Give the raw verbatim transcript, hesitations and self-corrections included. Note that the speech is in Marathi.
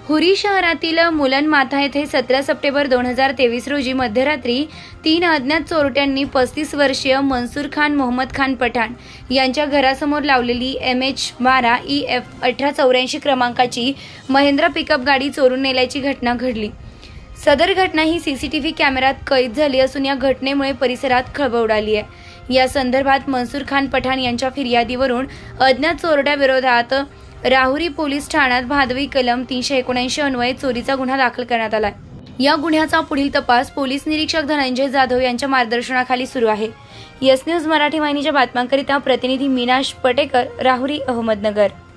हुरी शहरातील मुलन माथा येथे सतरा सप्टेंबर दोन हजार तेवीस रोजी मध्यरात्री तीन अज्ञात चोरट्यांनी पस्तीस वर्षीय मनसूर खान मोहम्मद खान पठाण यांच्या घरासमोर लावलेली एम एच बारा ई एफ अठरा चौऱ्याऐंशी क्रमांकाची महिंद्रा पिकअप गाडी चोरून नेल्याची घटना घडली। सदर घटना ही सीसीटीव्ही कॅमेऱ्यात कैद झाली असून या घटनेमुळे परिसरात खळबळ उडाली आहे। या संदर्भात मनसूर खान पठाण यांच्या फिर्यादीवरून अज्ञात चोरट्याविरोधात राहुरी पोलीस ठाण्यात भादवी कलम तीनशे एकोणऐंशी अन्वये चोरीचा गुन्हा दाखल करण्यात आला। या गुन्ह्याचा पुढील तपास पोलीस निरीक्षक धनंजय जाधव यांच्या मार्गदर्शनाखाली सुरू आहे। यस न्यूज मराठी वाहिनीच्या बातम्यांकरिता प्रतिनिधी मीनाश पटेकर, राहुरी, अहमदनगर।